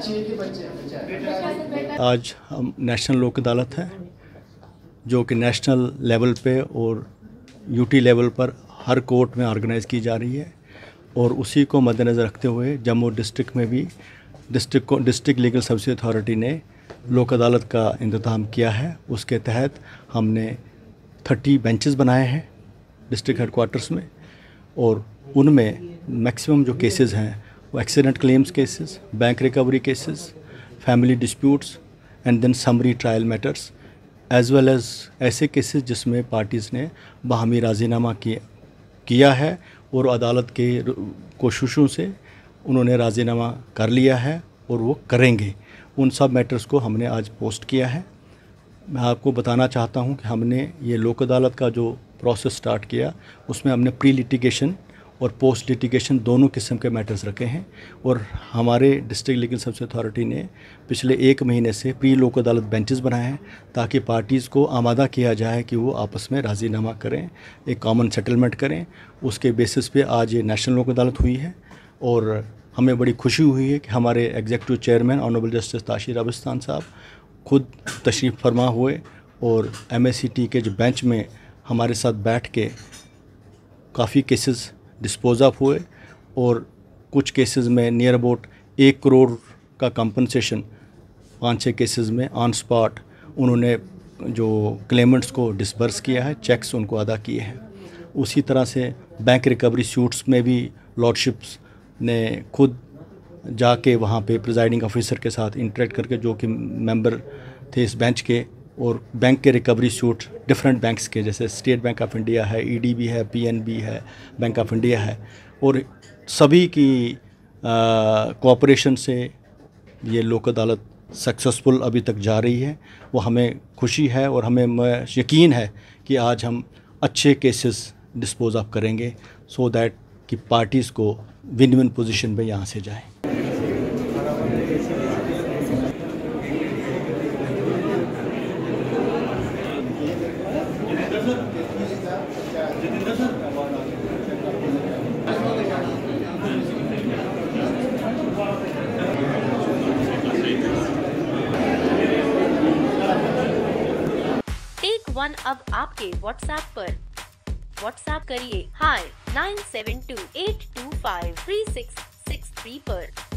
आज हम नेशनल लोक अदालत है जो कि नेशनल लेवल पे और यूटी लेवल पर हर कोर्ट में ऑर्गेनाइज़ की जा रही है और उसी को मद्देनज़र रखते हुए जम्मू डिस्ट्रिक्ट में भी डिस्ट्रिक्ट लीगल सर्विस अथॉरिटी ने लोक अदालत का इंतज़ाम किया है। उसके तहत हमने 30 बेंचेस बनाए हैं डिस्ट्रिक्ट हेडक्वार्टर्स में और उनमें मैक्सिमम जो केसेस हैं वो accident claims cases, bank recovery cases, family disputes and then summary trial matters as well as ऐसे केसेस जिसमें पार्टीज़ ने बाहमी राजीनामा किया है और अदालत के कोशिशों से उन्होंने राजीनामा कर लिया है और वो करेंगे। उन सब मैटर्स को हमने आज पोस्ट किया है। मैं आपको बताना चाहता हूं कि हमने ये लोक अदालत का जो प्रोसेस स्टार्ट किया उसमें हमने प्री लिटिगेशन और पोस्ट लिटिगेशन दोनों किस्म के मैटर्स रखे हैं और हमारे डिस्ट्रिक्ट लीगल सर्विस अथॉरिटी ने पिछले 1 महीने से प्री लोक अदालत बेंचेस बनाए हैं ताकि पार्टीज़ को आमादा किया जाए कि वो आपस में राजीनामा करें, एक कॉमन सेटलमेंट करें। उसके बेसिस पे आज ये नेशनल लोक अदालत हुई है और हमें बड़ी खुशी हुई है कि हमारे executive chairman honourable justice Tashir Abistan साहब खुद तशरीफ़ फरमा हुए और MACT के जो बेंच में हमारे साथ बैठ के काफ़ी केसेस डिस्पोज ऑफ हुए और कुछ केसेस में नियर अबाउट 1 करोड़ का कंपनसेशन 5-6 केसेस में ऑन स्पॉट उन्होंने जो क्लेमेंट्स को डिसबर्स किया है, चेक्स उनको अदा किए हैं। उसी तरह से बैंक रिकवरी सूट्स में भी लॉर्डशिप्स ने खुद जाके वहाँ पे प्रिजाइडिंग ऑफिसर के साथ इंटरेक्ट करके जो कि मेंबर थे इस बेंच के और बैंक के रिकवरी सूट डिफरेंट बैंक्स के जैसे स्टेट बैंक ऑफ इंडिया है, EDB है, PNB है, बैंक ऑफ इंडिया है और सभी की कोऑपरेशन से ये लोक अदालत सक्सेसफुल अभी तक जा रही है। वो हमें खुशी है और हमें यकीन है कि आज हम अच्छे केसेस डिस्पोज ऑफ करेंगे सो दैट कि पार्टीज़ को विन विन पोजीशन में यहाँ से जाए। टेक वन अब आपके WhatsApp पर। WhatsApp करिए hi 9728253663 पर।